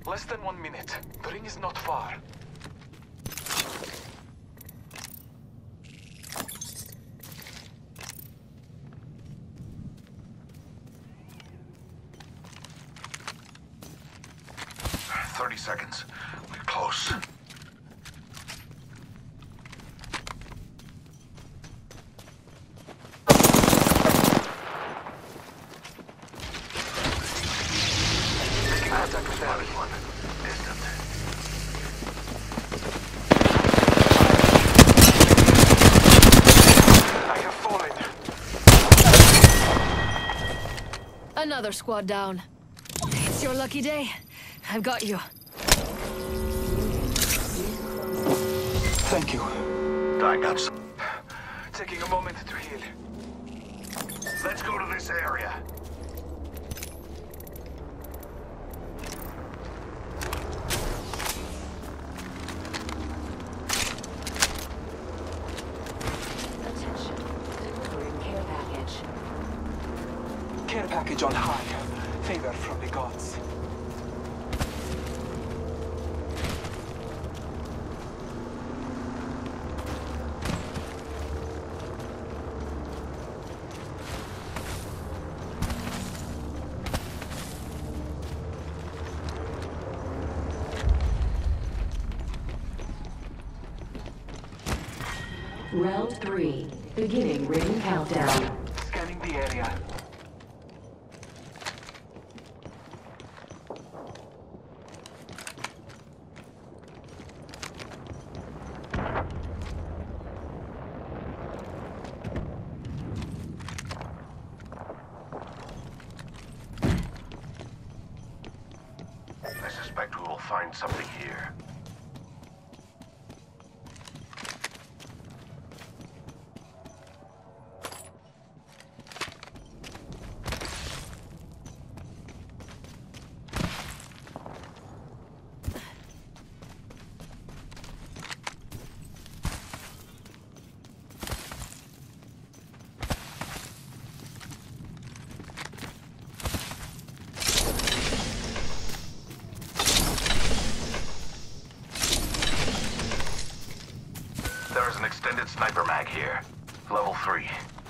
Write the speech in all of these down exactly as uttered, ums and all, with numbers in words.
Less than one minute. The ring is not far. Thirty seconds. We're close. Contact with enemy. One. Distant. I have fallen. Another squad down. It's your lucky day. I've got you. Thank you. I got some. Taking a moment to heal. Let's go to this area. Attention. Delivering care package. Care package on high. Favor from the gods. Round three. Beginning ring countdown. Scanning the area. I suspect we will find something here. There is an extended sniper mag here. Level three.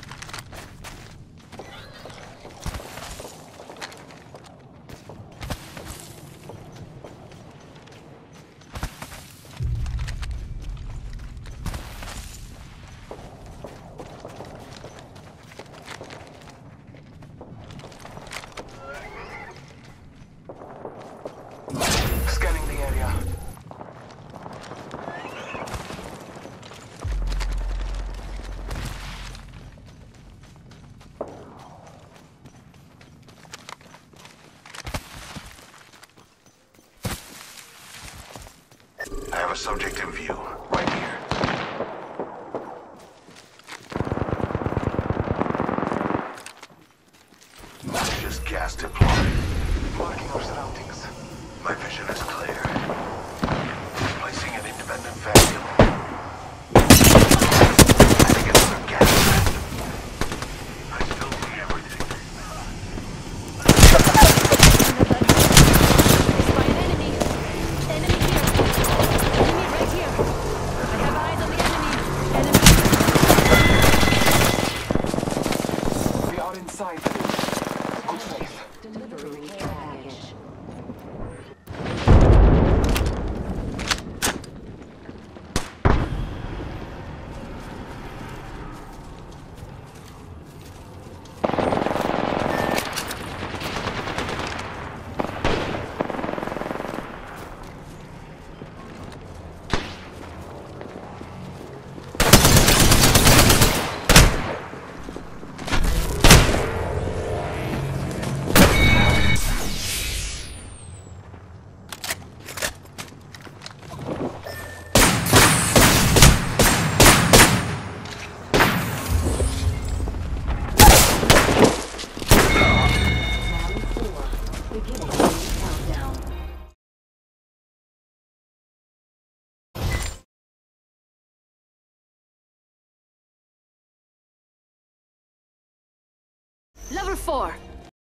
Scanning the area. I have a subject in view. Right here. Malicious gas deployed. Marking our surroundings. My vision is clear. Placing an independent vacuum. Adding another gas vent. I still see everything. By an enemy. Enemy here. Enemy right here. I have eyes on the enemy. Enemy. We are inside. Good faith. Delivering care package. Round four. Beginning ring countdown. Level four.